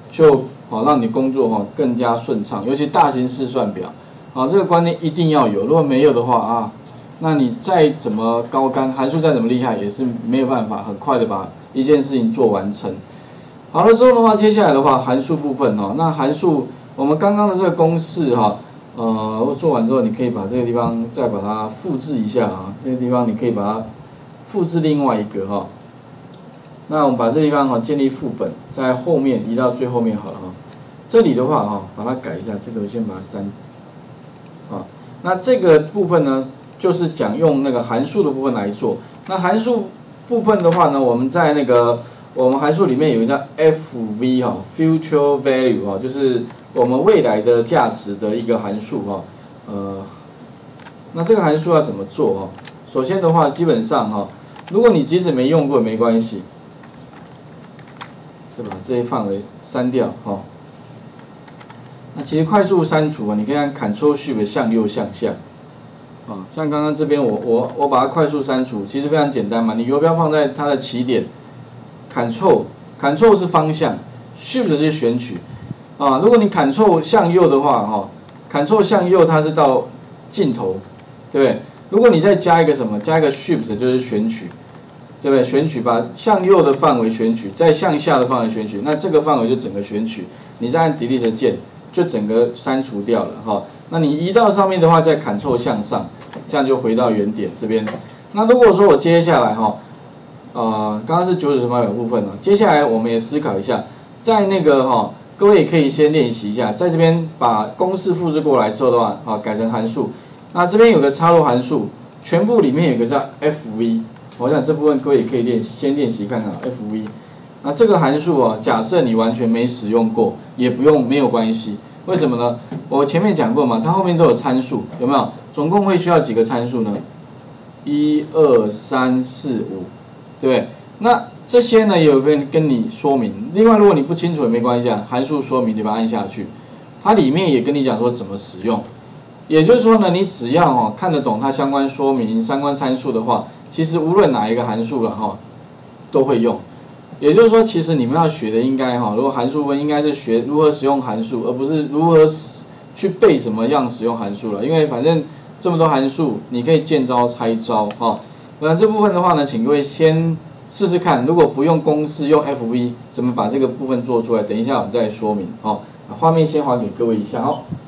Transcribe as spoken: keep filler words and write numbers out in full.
就好让你工作哈更加顺畅，尤其大型试算表，啊这个观念一定要有，如果没有的话啊，那你再怎么高竿，函数再怎么厉害，也是没有办法很快的把一件事情做完成。好了之后的话，接下来的话函数部分哈，那函数我们刚刚的这个公式哈，呃我做完之后，你可以把这个地方再把它复制一下啊，这个地方你可以把它复制另外一个哈。那我们把这个地方哈建立副本，在后面移到最后面好了哈。这里的话哈，把它改一下，这个我先把它删。啊，那这个部分呢，就是讲用那个函数的部分来做。那函数部分的话呢，我们在那个我们函数里面有一个叫 F V 哈 ，Future Value 哈，就是我们未来的价值的一个函数哈。呃，那这个函数要怎么做哈？首先的话，基本上哈，如果你即使没用过没关系。就把这些范围删掉哈、哦。那其实快速删除啊，你可以按 Ctrl Shift 向右向下，啊，像刚刚这边我我我把它快速删除，其实非常简单嘛。你游标放在它的起点 ，Ctrl Ctrl 是方向 ，Shift 是选取，啊，如果你 Ctrl 向右的话哈、哦、，Ctrl 向右它是到尽头，对不对？如果你再加一个什么，加一个 Shift 就是选取。对不对？选取把向右的范围选取，再向下的范围选取，那这个范围就整个选取。你再按 Delete 键，就整个删除掉了哈。那你移到上面的话，再 Ctrl 向上，这样就回到原点这边。那如果说我接下来哈，呃，刚刚是九九乘法表部分了，接下来我们也思考一下，在那个哈，各位也可以先练习一下，在这边把公式复制过来之后的话，啊，改成函数。那这边有个插入函数，全部里面有个叫 F V。我想这部分各位也可以练先练习看看 F V。那这个函数啊，假设你完全没使用过，也不用没有关系。为什么呢？我前面讲过嘛，它后面都有参数，有没有？总共会需要几个参数呢？一二三四五，对不对？那这些呢，也有跟跟你说明。另外，如果你不清楚也没关系啊，函数说明你把它按下去，它里面也跟你讲说怎么使用。也就是说呢，你只要哦看得懂它相关说明、相关参数的话，其实无论哪一个函数了哈，都会用。也就是说，其实你们要学的应该哈，如果函数分应该是学如何使用函数，而不是如何去背什么样使用函数了。因为反正这么多函数，你可以见招拆招哈。那这部分的话呢，请各位先试试看，如果不用公式用 F V 怎么把这个部分做出来，等一下我们再说明哦。画面先还给各位一下哦。